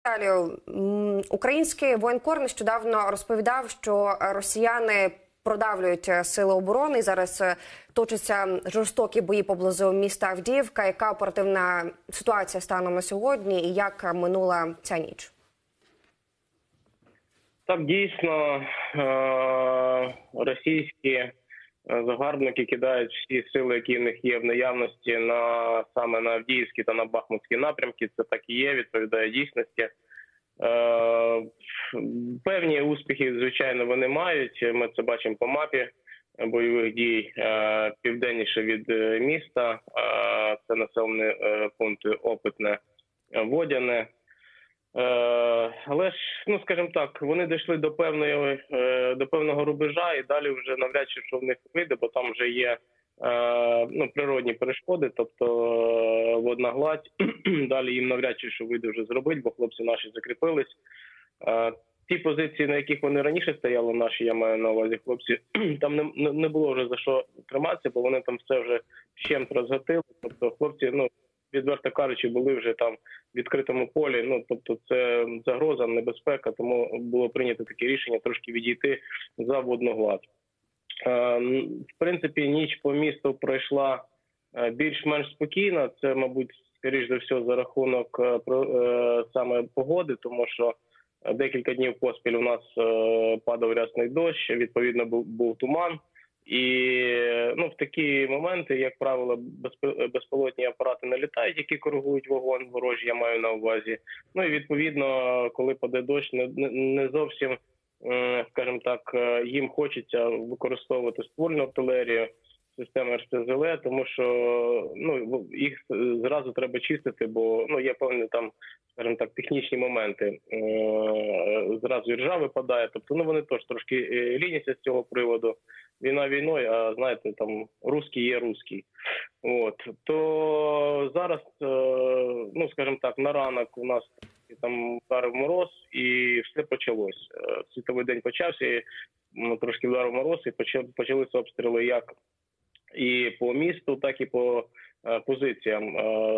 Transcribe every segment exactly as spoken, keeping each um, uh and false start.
Далі, український воєнкор нещодавно розповідав, що росіяни продавлюють сили оборони. І зараз точаться жорстокі бої поблизу міста Авдіївка. Яка оперативна ситуація станом на сьогодні і як минула ця ніч? Так, дійсно, російські загарбники кидають всі сили, які в них є в наявності, на саме на Авдіївські та на Бахмутські напрямки. Це так і є, відповідає дійсності. Е, певні успіхи, звичайно, вони мають. Ми це бачимо по мапі бойових дій. Е, південніше від міста, е, це населені е, пункти Опитне, Водяне. Е, але ж, ну скажімо так, вони дійшли до певної е, до певного рубежа, і далі вже навряд чи що в них вийде, бо там вже є е, ну, природні перешкоди, тобто е, водна гладь. Далі їм навряд чи що вийде вже зробити, бо хлопці наші закріпились. Е, ті позиції, на яких вони раніше стояли, наші, я маю на увазі хлопці, там не, не було вже за що триматися, бо вони там все вже щемт розгатили. Тобто хлопці, ну, відверто кажучи, були вже там в відкритому полі. Ну, тобто це загроза, небезпека, тому було прийнято таке рішення трошки відійти за водну гладь. Е, в принципі, ніч по місту пройшла більш-менш спокійно. Це, мабуть, скоріш за все, за рахунок е, е, саме погоди, тому що декілька днів поспіль у нас е, падав рясний дощ, відповідно був, був туман. І ну, в такі моменти, як правило, безпілотні апарати не літають, які коригують вогонь ворожі, я маю на увазі. Ну і відповідно, коли паде дощ, не, не зовсім, скажімо так, їм хочеться використовувати ствольну артилерію, системи ер ес зе ел, тому що ну, їх зразу треба чистити, бо ну, є певні там, скажімо так, технічні моменти. Зразу і ржа випадає, тобто ну, вони теж трошки ліняться з цього приводу. Війна війною, а знаєте, там русський є русський. От. То зараз, ну, скажімо так, на ранок у нас там вдарив мороз і все почалось. Світовий день почався, і трошки вдарив мороз, і почалися обстріли як і по місту, так і по позиціям.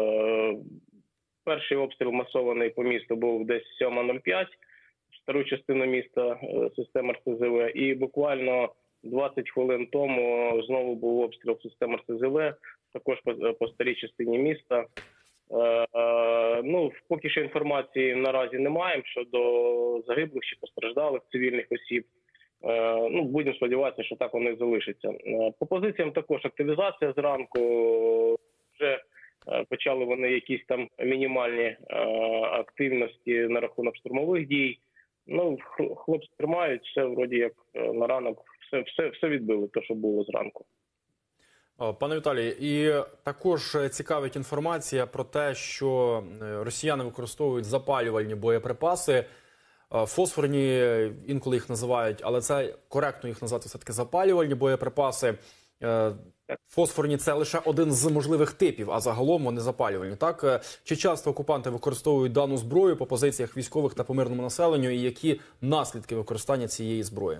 Перший обстріл масований по місту був десь сьома нуль п'ять, стару частину міста, системи ер ес зе ел, і буквально двадцять хвилин тому знову був обстріл системи ер ес зе ел, також по, по старій частині міста. Е, е, ну, поки що інформації наразі не маємо щодо загиблих чи постраждалих цивільних осіб. Е, ну, будемо сподіватися, що так воно і залишиться. Е, по позиціям також активізація зранку. Вже е, почали вони якісь там мінімальні е, активності на рахунок штурмових дій. Ну, хлопці тримають, все вроді як е, на ранок. Все, все, все відбили, те, що було зранку. Пане Віталій, і також цікавить інформація про те, що росіяни використовують запалювальні боєприпаси. Фосфорні, інколи їх називають, але це коректно їх назвати все-таки запалювальні боєприпаси. Фосфорні – це лише один з можливих типів, а загалом вони запалювальні. Так? Чи часто окупанти використовують дану зброю по позиціях військових та по мирному населенню, і які наслідки використання цієї зброї?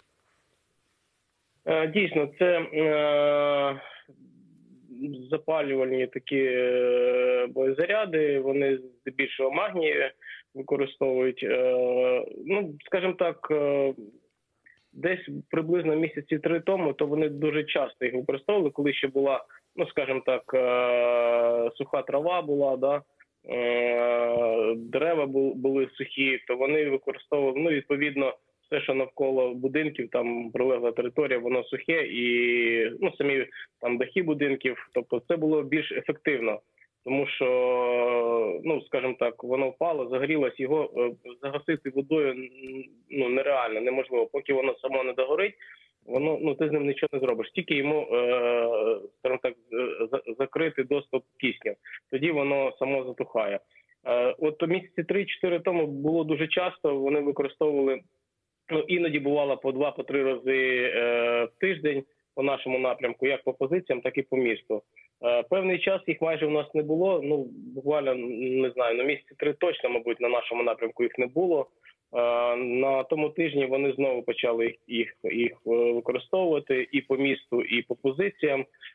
Дійсно, це е, запалювальні такі е, боєзаряди, вони здебільшого магнії використовують. Е, ну, скажімо так, е, десь приблизно місяці три тому, то вони дуже часто їх використовували, коли ще була, ну, скажімо так, е, суха трава була, да, е, дерева були сухі, то вони використовували, ну, відповідно, все, що навколо будинків, там прилегла територія, воно сухе і ну, самі там дахи будинків, тобто це було більш ефективно, тому що, ну, скажімо так, воно впало, загорілось, його загасити водою ну, нереально, неможливо, поки воно само не догорить, воно, ну, ти з ним нічого не зробиш, тільки йому, е, скажімо так, закрити доступ кисню, тоді воно само затухає. Е, от місяці три-чотири тому було дуже часто, вони використовували. Ну, іноді бувало по два, по три рази е, в тиждень по нашому напрямку, як по позиціям, так і по місту. Е, певний час їх майже у нас не було, ну, буквально, не знаю, на місяці три точно, мабуть, на нашому напрямку їх не було. Е, на тому тижні вони знову почали їх, їх, їх використовувати і по місту, і по позиціям.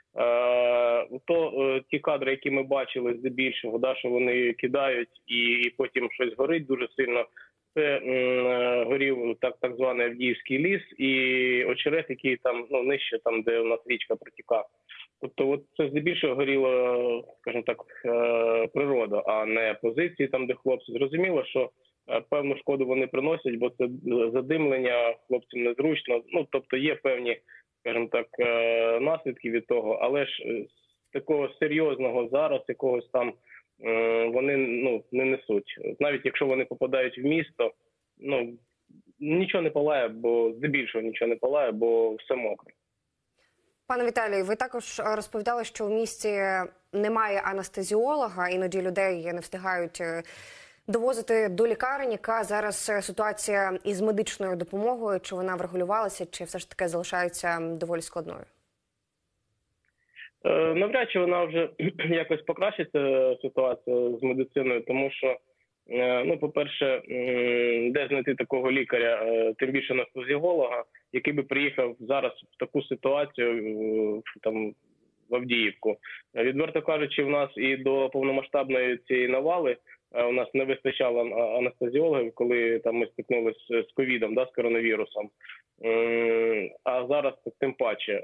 То ті кадри, які ми бачили здебільшого, да, що вони кидають і потім щось горить дуже сильно, це м, горів так, так званий Авдіївський ліс і очерет, який там, ну, нижче, там, де у нас річка протікає. Тобто от це здебільшого горіла, скажімо так, природа, а не позиції там, де хлопці. Зрозуміло, що певну шкоду вони приносять, бо це задимлення, хлопцям незручно. Ну, тобто є певні, скажімо так, наслідки від того, але ж такого серйозного зараз, якогось там, вони, ну, не несуть. Навіть якщо вони попадають в місто, ну, нічого не палає, бо здебільшого нічого не палає, бо все мокре. Пане Віталію, ви також розповідали, що в місті немає анестезіолога, іноді людей не встигають довозити до лікарень. Яка зараз ситуація із медичною допомогою? Чи вона врегулювалася, чи все ж таки залишається доволі складною? Навряд чи вона вже якось покращиться, ситуація з медициною, тому що, ну, по-перше, де знайти такого лікаря, тим більше анестезіолога, який би приїхав зараз в таку ситуацію, там, в Авдіївку. Відверто кажучи, в нас і до повномасштабної цієї навали у нас не вистачало анестезіологів, коли там ми стикнулися з ковідом, да, з коронавірусом. А зараз тим паче.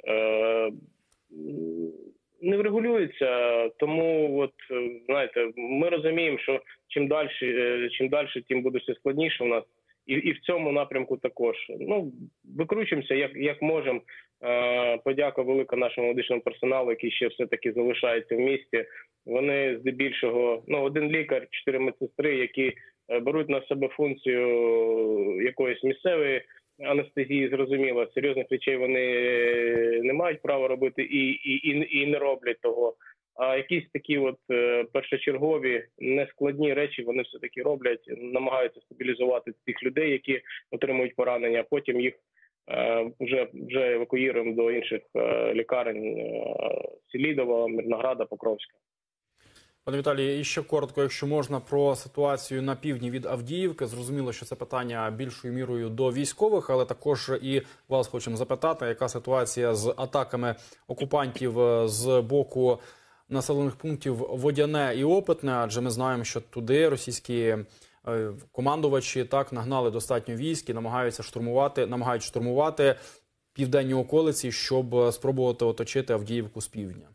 Не врегулюється, тому, от, знаєте, ми розуміємо, що чим далі, чим далі, тим буде все складніше у нас. І, і в цьому напрямку також. Ну, викручуємося, як, як можемо. Е, подяка велика нашому медичному персоналу, який ще все-таки залишається в місті. Вони здебільшого, ну, один лікар, чотири медсестри, які беруть на себе функцію якоїсь місцевої анестезії, зрозуміло. Серйозних речей вони не мають права робити і, і, і, і не роблять того. А якісь такі от першочергові, нескладні речі вони все-таки роблять, намагаються стабілізувати тих людей, які отримують поранення, а потім їх е, вже, вже евакуюємо до інших е, лікарень е, Селідова, Мирнограда, Покровська. Пане Віталій, і ще коротко, якщо можна, про ситуацію на півдні від Авдіївки. Зрозуміло, що це питання більшою мірою до військових, але також і вас хочемо запитати, яка ситуація з атаками окупантів з боку населених пунктів Водяне і Опитне, адже ми знаємо, що туди російські командувачі так нагнали достатньо військ і намагаються штурмувати, намагають штурмувати південні околиці, щоб спробувати оточити Авдіївку з півдня.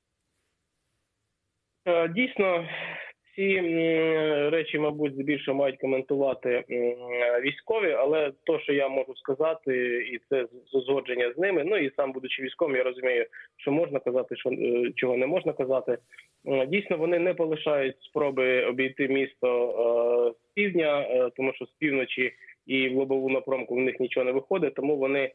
Дійсно, ці речі, мабуть, здебільшого мають коментувати військові, але то, що я можу сказати, і це зузгодження з ними, ну і сам, будучи військовим, я розумію, що можна казати, що чого не можна казати. Дійсно, вони не полишають спроби обійти місто з півдня, тому що з півночі і в лобову напрямку в них нічого не виходить, тому вони,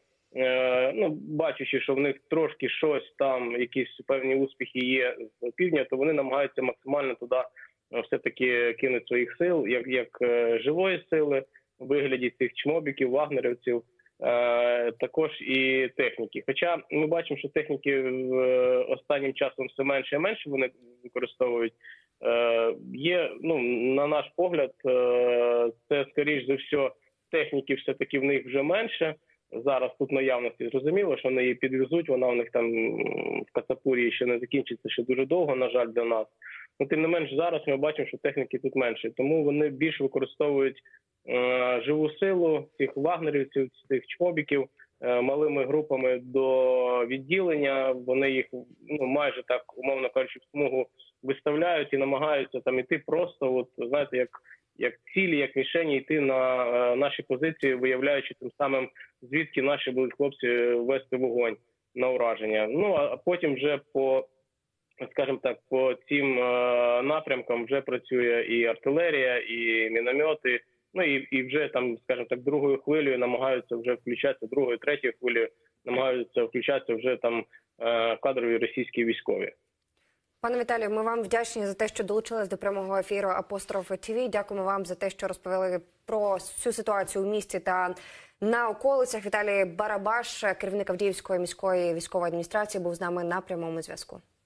ну, бачачи, що в них трошки щось там, якісь певні успіхи є з півдня, то вони намагаються максимально туди все-таки кинуть своїх сил, як, як живої сили, у вигляді цих чмобіків, вагнерівців, е, також і техніки. Хоча ми бачимо, що техніки в, останнім часом все менше і менше вони використовують. Е, є, ну, на наш погляд, е, це, скоріш за все, техніки все-таки в них вже менше. Зараз тут наявності зрозуміло, що вони її підвезуть, вона у них там в Кацапурії ще не закінчиться ще дуже довго, на жаль, для нас. Ну, тим не менш, зараз ми бачимо, що техніки тут менше. Тому вони більше використовують е, живу силу цих вагнерівців, цих чмобіків е, малими групами до відділення. Вони їх, ну, майже так, умовно кажучи, в смугу виставляють і намагаються там іти просто, от, знаєте, як, як цілі, як мішені, йти на е, наші позиції, виявляючи тим самим, звідки наші будуть хлопці вести вогонь на ураження. Ну, а потім вже по, скажімо так, по цим е, напрямкам вже працює і артилерія, і міномети, ну і, і вже там, скажімо так, другою хвилею намагаються вже включатися, другою, третьою хвилею намагаються включатися вже там е, кадрові російські військові. Пане Віталію, ми вам вдячні за те, що долучились до прямого ефіру «Апостроф ТВ». Дякуємо вам за те, що розповіли про всю ситуацію у місті та на околицях. Віталій Барабаш, керівник Авдіївської міської військової адміністрації, був з нами на прямому зв'язку.